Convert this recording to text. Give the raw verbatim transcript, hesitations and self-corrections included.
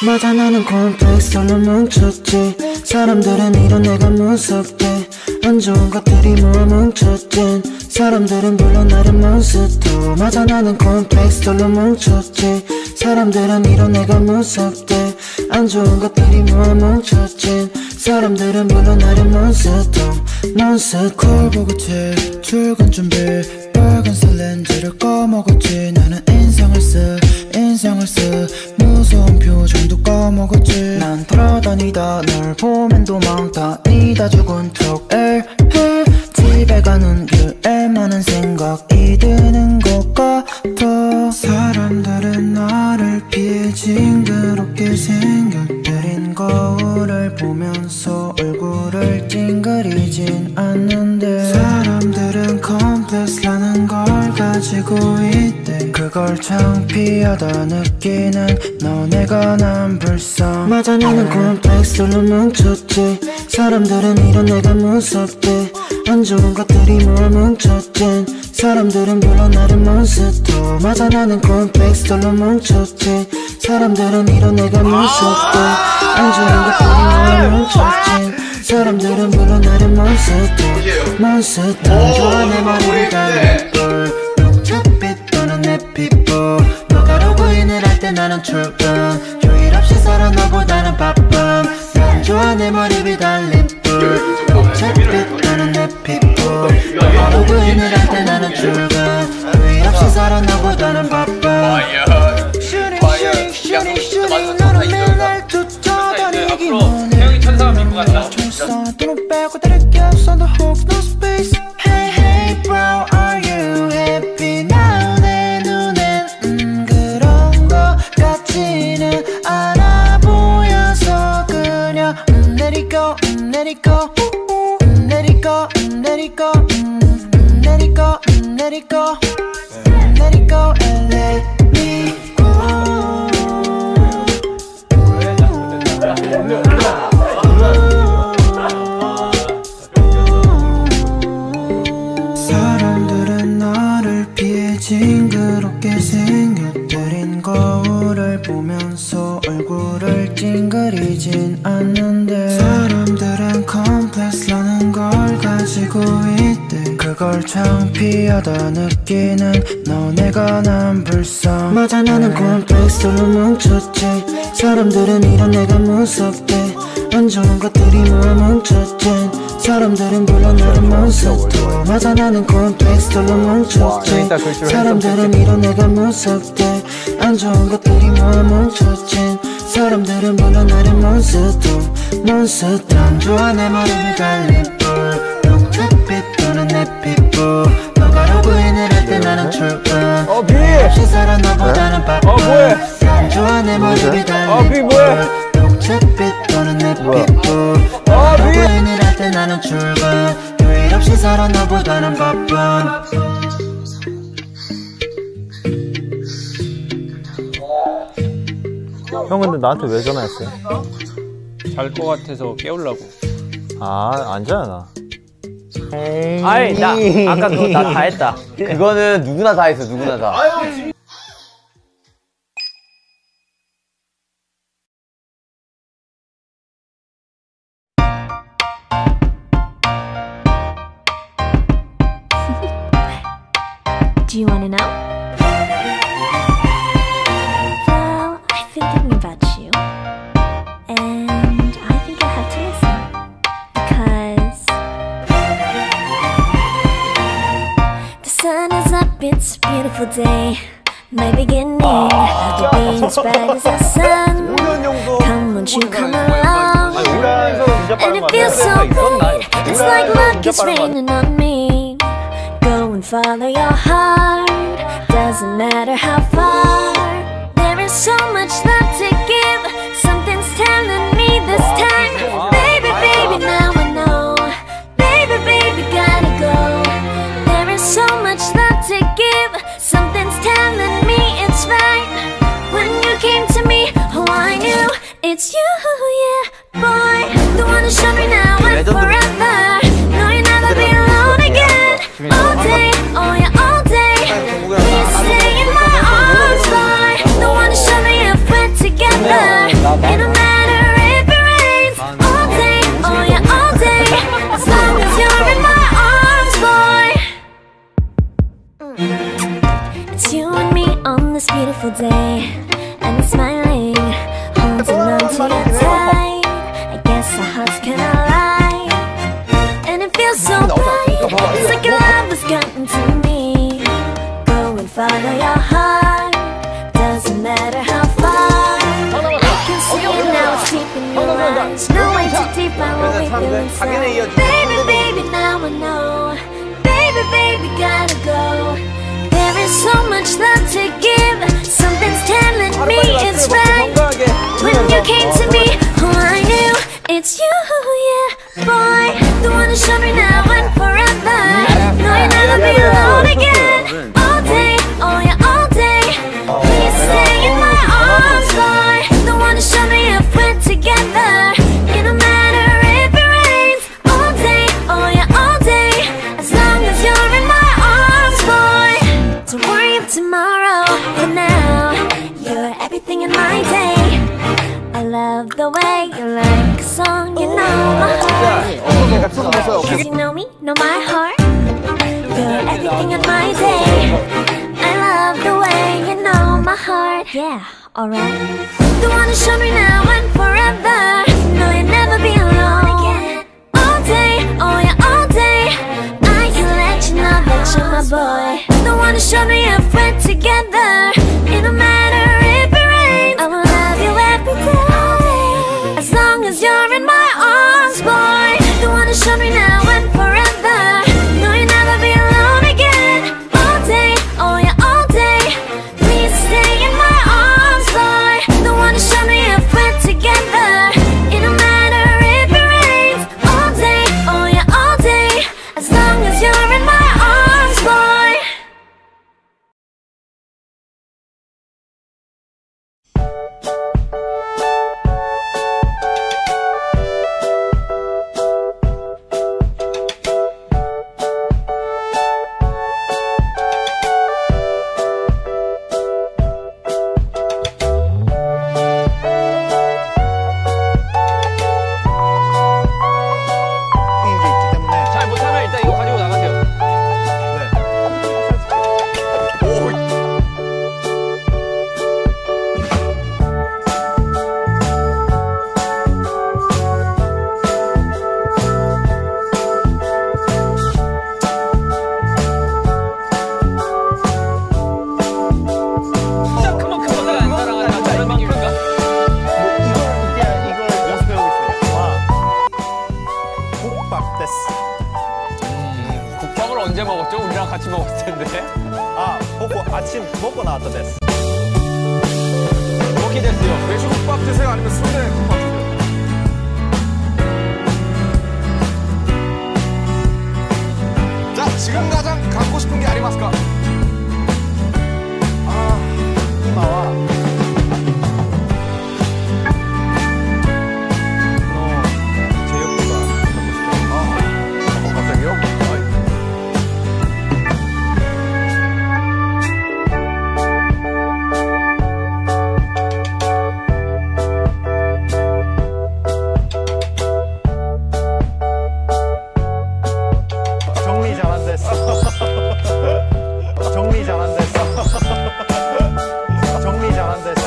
맞아 나는 콤플렉스로 뭉쳤지. 사람들은 이런 내가 무섭대. 안 좋은 것들이 모아 뭉쳤진. 사람들은 불러 나를 몬스터. 맞아 나는 콤플렉스로 뭉쳤지. 사람들은 이런 내가 무섭대. 안 좋은 것들이 모아 뭉쳤진. 사람들은 불러 나를 몬스터. 몬스터. 콜 보고 책 출근 준비. 빨간색 렌즈를 꺼먹었지. 나는 인상을 쓰 인상을 쓰 무서운 표정도 꺼먹었지. 난 돌아다니다 널 보면 도망다니다 죽은 척 에 집에 가는 길에 많은 생각이 드는 것 같아. 사람들은 나를 피해 징그럽게 생겨들인 거울을 보면서 얼굴을 찡그리진 않는데 사람들은 컴플렉스라는 걸 가지고 있대. 그걸 창피하다 느끼는 너네가 난 불쌍. 맞아 나는 콤플렉스로 뭉쳤지. 사람들은 이런 내가 무섭대. 안 좋은 것들이 모아 뭉쳤진. 사람들은 불러 나를 몬스터. 맞아 나는 콤플렉스로 뭉쳤지. 사람들은 이런 내가 무섭대. 안 좋은 것들이 모아 뭉쳤진. 사람들은 불러 나를 몬스터. 몬스터. 좋아 내 머리를 달린 볼. 녹차빛 도는 내 피부. 너가 로그인을 할 때 나는 출근. 휴일 없이 살아 너보다는 바쁨. 난 좋아 내 머리 위 달린 뿔. 녹차빛 도는 내 피부. 너가 로그인을 할 때 나는 출근. 휴일 없이 살아 너보다는 바쁨. 슈닝 슈닝 슈닝 슈닝 너는 맨날 쫓아다니기만 해. 태영이 천사가 믿고 간다. 돈을 빼고 다르게 on the hook no space. Hey hey bro are you happy now. 내 눈엔 음 그런 거 같지는 않아 보여서 그냥 음 let it go 음 let it go 음 let it go 음 let it go 음 let it go 음 let it go 음 let it go and let me go. 사람들은 나를 피해 징그럽게 생겨들인 거울을 보면서 얼굴을 찡그리진 않는데 사람들은 컴플렉스라는 걸 가지고 있대. 그걸 창피하다 느끼는 너네가 난 불쌍. 맞아 나는 콤플렉스로 뭉쳤지. 사람들은 이런 내가 무섭대. 안 좋은 것들이 모아 뭉쳤진. 사람들은 불러 나를 몬스터. 맞아 나는 콤플렉스로 뭉쳤지. 사람들은 이런 내가 무섭대. 안 좋은 것들이 모아 뭉쳤진. 사람들은 불러 나를 몬스터. 몬스터. 난 좋아 내 머리 위 달린 뿔. 녹차빛 도는 내 피부. 너가 로그인을 할 때 나는 출근. 없이 살아 너보다는 바쁨. 난 좋아 내 머리 위 달린 뿔. 녹차빛 도는 내 피부. 너가 로그인을 할 때 나는 출근. 휴일 없이 살아 너보다는 바쁨. 형 근데 나한테 왜 전화했어요? 잘 것 같아서 깨우려고. 아, 안 자나. 아이 나 아까 그거 나 다 했다. 그거는 누구나 다 했어. 누구나 다. Do you wanna know? Well, I've been thinking about you, and I think you'll have to listen, because the sun is up, it's a beautiful day, my beginning, the being's bright as the sun. Come, won't you come along? And it feels so right, it's like luck is raining on me. Go and follow your heart, doesn't matter how far. There is so much love to give, something's telling me this time. Baby, baby, now I know. Baby, baby, gotta go. There is so much love to give, something's telling me it's right. When you came to me, oh I knew it's you, yeah, boy. The one who showed me now and forever. No, you'll never be alone again. All day, oh yeah, all day. Please stay in my arms, boy. The one who showed me if we're together. it feels so bright. It's like your love has gotten to me. Go and follow your heart. Doesn't matter how far. I can see it now, it's deep in your eyes. No way to define what we feel inside. Baby, baby, now I know. Baby, baby, gotta go. There is so much love to give. Something's telling me it's right. When you came to me, oh, I knew it's you, yeah, boy. The one to show me now and forever. No, you'll never be alone again. All day, oh yeah, all day. Please stay in my arms, boy. The one to show me if we're together. It don't matter if it rains. All day, oh yeah, all day. As long as you're in my arms, boy. Don't worry about tomorrow. For now, you're everything in my day. I love the way you like a song, you know my heart. Cause you know me, know my heart. You're everything in my day. I love the way you know my heart. Yeah, alright. The one to show me now and forever. No, you'll never be alone again. All day, oh yeah, all day. I can let you know that you're my boy. The one to show me if we're together. It don't matter if it rains. I will love you every day. As long as you're in my arms, boy. The one to show me now and forever. No, you'll never be alone again. All day, oh yeah, all day. Please stay in my arms, boy. The one to show me if we're together. It don't matter if it rains. All day, oh yeah, all day. As long as you're in my arms, boy. 잘 못하면 일단 이거 가지고 나가세요. 진짜 그만큼 안 사랑하는 남자만큼인가? 국밥 됐어. 국밥을 언제 먹었죠? 우리랑 같이 먹었을 텐데. 아, 먹고 아침 먹고 나왔다 됐어. 먹게 됐어요. 돼지국밥 드세요? 아니면 순대국밥 드세요? 자, 지금 가장 갖고 싶은 게 아리마스까? 아, 이마와. 너 제육보다 먹고 싶어. 아, 어, 갑자기요? 아이. 정리 잘 안 됐어. 정리 잘 안 됐어. 정리 잘 안 됐어.